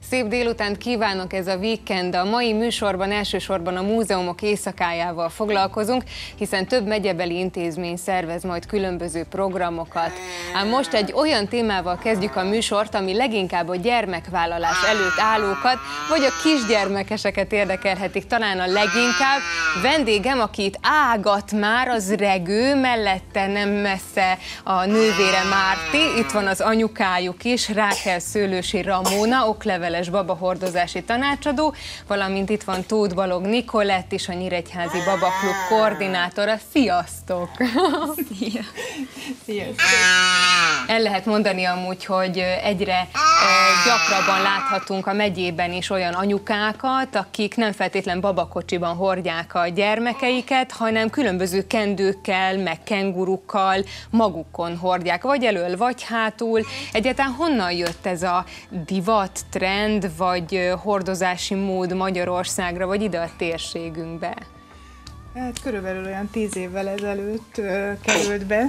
Szép délutánt kívánok, ez a Weekend. A mai műsorban elsősorban a múzeumok éjszakájával foglalkozunk, hiszen több megyebeli intézmény szervez majd különböző programokat. Ám most egy olyan témával kezdjük a műsort, ami leginkább a gyermekvállalás előtt állókat, vagy a kisgyermekeseket érdekelhetik talán a leginkább. Vendégem, aki itt ágat már, az Regő, mellette nem messze a nővére Márti, itt van az anyukájuk is, Rákel Szőlősi Ramóna, okleveles babahordozási tanácsadó, valamint itt van Tóth Balog Nikolett is, a Nyíregyházi Babaklub koordinátora. Sziasztok! Szia. Sziasztok! El lehet mondani amúgy, hogy egyre gyakrabban láthatunk a megyében is olyan anyukákat, akik nem feltétlen babakocsiban hordják a gyermekeiket, hanem különböző kendőkkel, meg kengurukkal magukon hordják, vagy elől, vagy hátul. Egyáltalán honnan jött ez a divat, trend, vagy hordozási mód Magyarországra, vagy ide a térségünkbe? Hát körülbelül olyan 10 évvel ezelőtt került be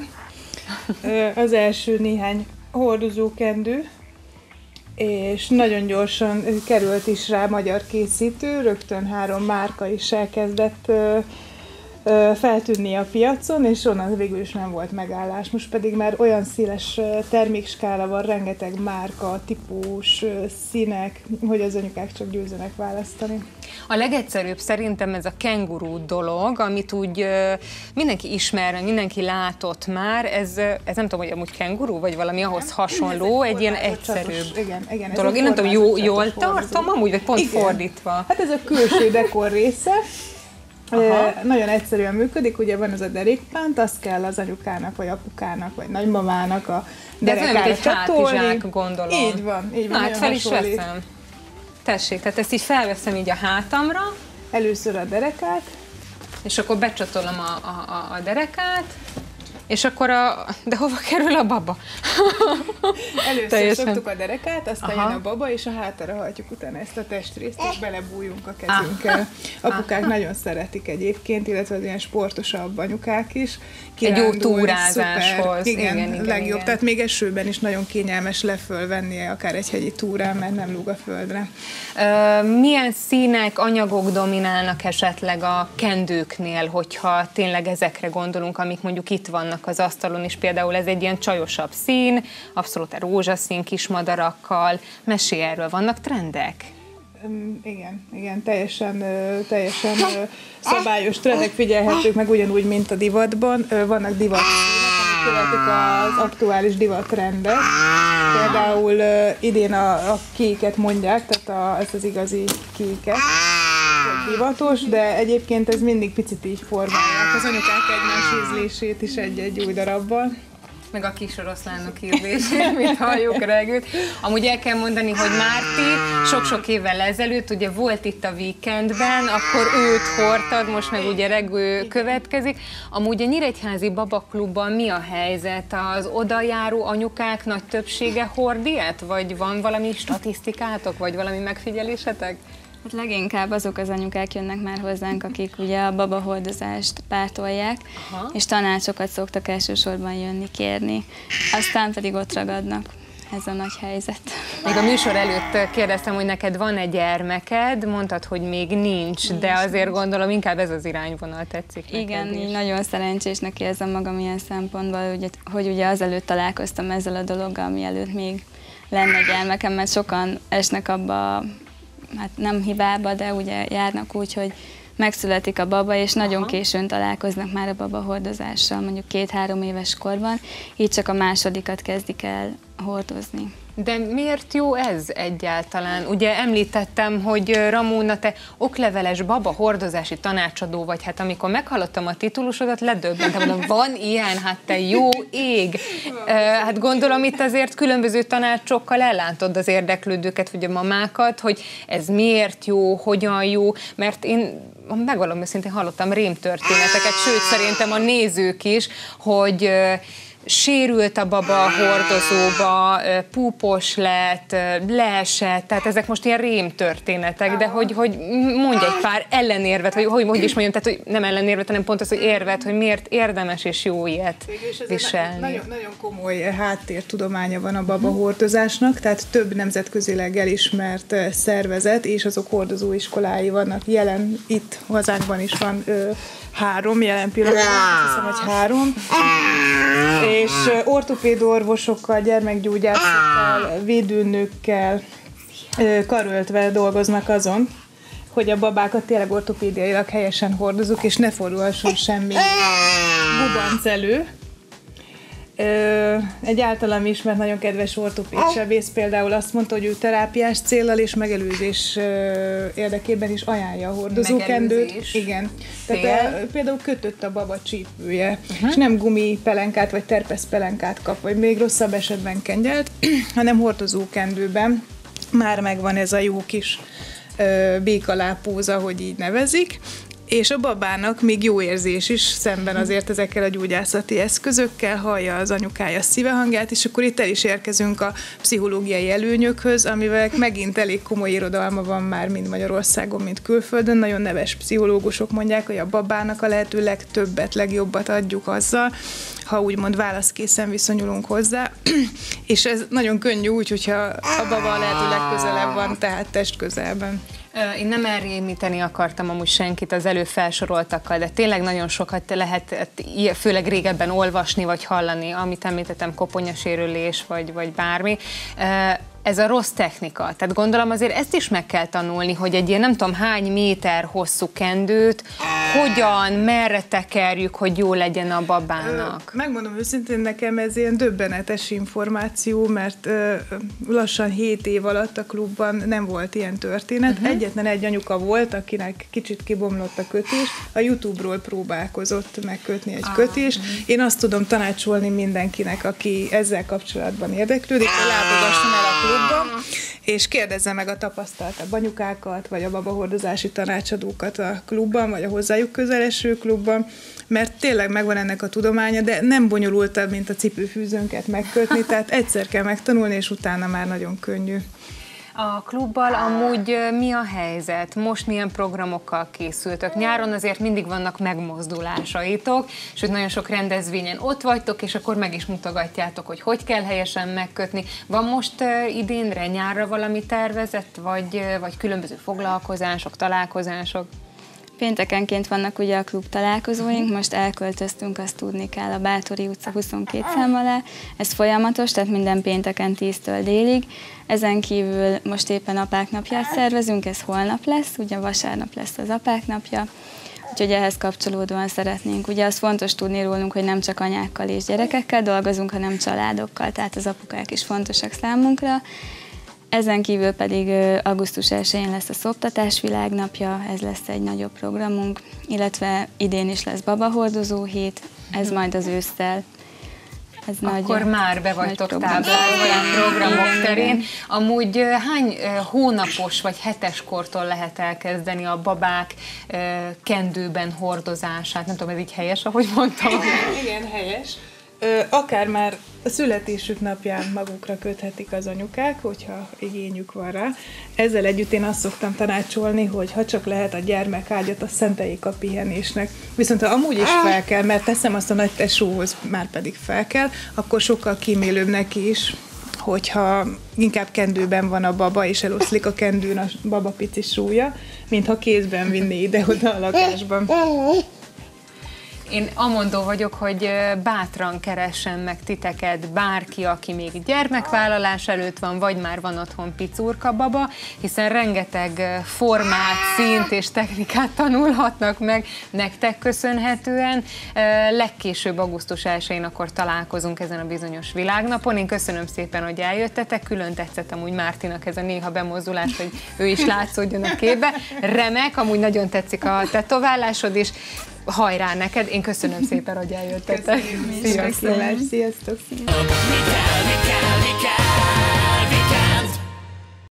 az első néhány hordozókendő, és nagyon gyorsan került is rá magyar készítő, rögtön 3 márka is elkezdett feltűnni a piacon, és onnan végül is nem volt megállás. Most pedig már olyan széles termékskála van, rengeteg márka, típus, színek, hogy az anyukák csak győzzenek választani. A legegyszerűbb szerintem ez a kenguru dolog, amit úgy mindenki ismer, mindenki látott már, ez nem tudom, hogy amúgy kenguru, vagy valami ahhoz hasonló, egy ilyen egyszerűbb igen, dolog. Én nem tudom, jól tartom amúgy, vagy pont fordítva? Hát ez a külső dekor része. Nagyon egyszerűen működik, ugye van ez a derékpánt, azt kell az anyukának, vagy apukának, vagy nagymamának a derekára csatolni. De ez gondolom. Így van. Hát fel is veszem. Tessék, tehát ezt így felveszem így a hátamra. Először a derekát. És akkor becsatolom a derekát. És akkor de hova kerül a baba? Először szoktuk a derekát, aztán jön a baba, és a hátára hajtjuk utána ezt a testrészt, és belebújunk a kezünkkel. Apukák nagyon szeretik egyébként, illetve az ilyen sportosabb anyukák is. Egy jó túrázáshoz. Igen, legjobb. Igen. Tehát még esőben is nagyon kényelmes lefölvennie akár egy hegyi túrán, mert nem lúg a földre. Milyen színek, anyagok dominálnak esetleg a kendőknél, hogyha tényleg ezekre gondolunk, amik mondjuk itt vannak az asztalon is, például ez egy ilyen csajosabb szín, abszolút rózsaszín kismadarakkal. Mesélj erről, vannak trendek? Igen, teljesen szabályos trendek figyelhetők meg ugyanúgy, mint a divatban. Vannak divatszínek, amik követik az aktuális divattrendet. Például idén a kéket mondják, tehát ez az igazi kéket, divatos, de egyébként ez mindig picit így formálják az anyukák egymás ízlését is egy-egy új darabban. Meg a kis oroszlánok ízlését, mint halljuk Regőt. Amúgy el kell mondani, hogy Márti sok-sok évvel ezelőtt ugye volt itt a Weekendben, akkor őt hordtad, most meg ugye Regő következik. Amúgy a Nyíregyházi Babaklubban mi a helyzet? Az odajáró anyukák nagy többsége hord ilyet? Vagy van valami statisztikátok, vagy valami megfigyelésetek? Hát leginkább azok az anyukák jönnek már hozzánk, akik ugye a babahordozást pártolják, és tanácsokat szoktak elsősorban jönni kérni, aztán pedig ott ragadnak. Ez a nagy helyzet. Még a műsor előtt kérdeztem, hogy neked van-e gyermeked, mondtad, hogy még nincs, de azért gondolom inkább ez az irányvonal tetszik neked. Igen, így nagyon szerencsésnek érzem magam ilyen szempontból, hogy ugye azelőtt találkoztam ezzel a dologgal, mielőtt még lenne gyermekem, mert sokan esnek abba, hát nem hibába, de ugye járnak úgy, hogy megszületik a baba, és nagyon későn találkoznak már a babahordozással, mondjuk 2-3 éves korban, így csak a másodikat kezdik el hordozni. De miért jó ez egyáltalán? Ugye említettem, hogy Ramóna, te okleveles babahordozási tanácsadó vagy, hát amikor meghallottam a titulusodat, ledöbbentem, mondom, van ilyen, hát te jó ég! Hát gondolom itt azért különböző tanácsokkal ellántod az érdeklődőket, vagy a mamákat, hogy ez miért jó, hogyan jó, mert én megvallom őszintén hallottam rémtörténeteket, sőt szerintem a nézők is, hogy sérült a baba a hordozóba, púpos lett, leesett, tehát ezek most ilyen rémtörténetek, de hogy mondj egy pár ellenérvet, vagy hogy is mondjam, tehát hogy nem ellenérvet, hanem pont az, hogy érvet, hogy miért érdemes és jó ilyet viselni. Nagyon komoly háttértudománya van a babahordozásnak, tehát több nemzetközileg elismert szervezet, és azok hordozóiskolái vannak jelen, itt hazánkban is van 3 jelen pillanatban, hiszem, hogy 3, és ortopéd orvosokkal, gyermekgyógyászokkal, védőnőkkel karöltve dolgoznak azon, hogy a babákat tényleg ortopédiailag helyesen hordozunk, és ne fordulhasson semmi gubanc elő. Egy általam ismert nagyon kedves ortopédsebész például azt mondta, hogy ő terápiás céllal és megelőzés érdekében is ajánlja a hordozókendőt. Igen. Tehát például kötött a baba csípője, és nem gumipelenkát vagy terpeszpelenkát kap, vagy még rosszabb esetben kengyelt, hanem hordozókendőben már megvan ez a jó kis békalápóza, hogy így nevezik, és a babának még jó érzés is szemben azért ezekkel a gyógyászati eszközökkel, hallja az anyukája szívehangját, és akkor itt el is érkezünk a pszichológiai előnyökhöz, amivel megint elég komoly irodalma van már mind Magyarországon, mint külföldön. Nagyon neves pszichológusok mondják, hogy a babának a lehető legtöbbet, legjobbat adjuk azzal, ha úgymond válaszkészen viszonyulunk hozzá, és ez nagyon könnyű úgy, hogyha a baba a lehető legközelebb van, tehát testközelben. Én nem elrémíteni akartam amúgy senkit az előbb felsoroltakkal, de tényleg nagyon sokat lehet főleg régebben olvasni vagy hallani, amit említettem, koponyasérülés vagy bármi. Ez a rossz technika. Tehát gondolom azért ezt is meg kell tanulni, hogy egy ilyen nem tudom hány méter hosszú kendőt hogyan, merre tekerjük, hogy jó legyen a babának. Megmondom őszintén, nekem ez ilyen döbbenetes információ, mert lassan 7 év alatt a klubban nem volt ilyen történet. Egyetlen egy anyuka volt, akinek kicsit kibomlott a kötés, a YouTube-ról próbálkozott megkötni egy kötést. Én azt tudom tanácsolni mindenkinek, aki ezzel kapcsolatban érdeklődik, hogy látogasson el a klubban, és kérdezze meg a tapasztaltabb anyukákat, vagy a babahordozási tanácsadókat a klubban, vagy a hozzájuk közeleső klubban, mert tényleg megvan ennek a tudománya, de nem bonyolultabb, mint a cipőfűzőnket megkötni, tehát egyszer kell megtanulni, és utána már nagyon könnyű. A klubbal amúgy mi a helyzet? Most milyen programokkal készültök? Nyáron azért mindig vannak megmozdulásaitok, és hogy nagyon sok rendezvényen ott vagytok, és akkor meg is mutogatjátok, hogy hogy kell helyesen megkötni. Van most idénre, nyárra valami tervezett, vagy különböző foglalkozások, találkozások? Péntekenként vannak ugye a klub találkozóink, most elköltöztünk, azt tudni kell, a Báthori utca 22 szám alá. Ez folyamatos, tehát minden pénteken 10-től délig. Ezen kívül most éppen apák napját szervezünk, ez holnap lesz, ugye vasárnap lesz az apák napja. Úgyhogy ehhez kapcsolódóan szeretnénk. Ugye az fontos tudni rólunk, hogy nem csak anyákkal és gyerekekkel dolgozunk, hanem családokkal, tehát az apukák is fontosak számunkra. Ezen kívül pedig augusztus 1-én lesz a szoptatás világnapja, ez lesz egy nagyobb programunk, illetve idén is lesz babahordozó hét, ez majd az ősszel. Ez akkor már be vagytok táblázva a programok terén. Amúgy hány hónapos vagy hetes kortól lehet elkezdeni a babák kendőben hordozását? Nem tudom, ez így helyes, ahogy mondtam? Igen, helyes. Akár már a születésük napján magukra köthetik az anyukák, hogyha igényük van rá. Ezzel együtt én azt szoktam tanácsolni, hogy ha csak lehet a gyermekágyat, azt szenteljék a pihenésnek. Viszont ha amúgy is fel kell, mert teszem azt a nagy tesóhoz, már pedig fel kell, akkor sokkal kímélőbb neki is, hogyha inkább kendőben van a baba, és eloszlik a kendőn a baba pici súlya, mintha kézben vinné ide-oda a lakásban. Én amondó vagyok, hogy bátran keressen meg titeket bárki, aki még gyermekvállalás előtt van, vagy már van otthon picurka baba, hiszen rengeteg formát, színt és technikát tanulhatnak meg nektek köszönhetően. Legkésőbb augusztus 1-én akkor találkozunk ezen a bizonyos világnapon. Én köszönöm szépen, hogy eljöttetek, külön tetszett amúgy Mártinak ez a néha bemozdulás, hogy ő is látszódjon a képbe. Remek, amúgy nagyon tetszik a tetoválásod is. Hajrá neked, én köszönöm szépen, hogy eljöttetek. Sziasztok! Sziasztok! Mi kell?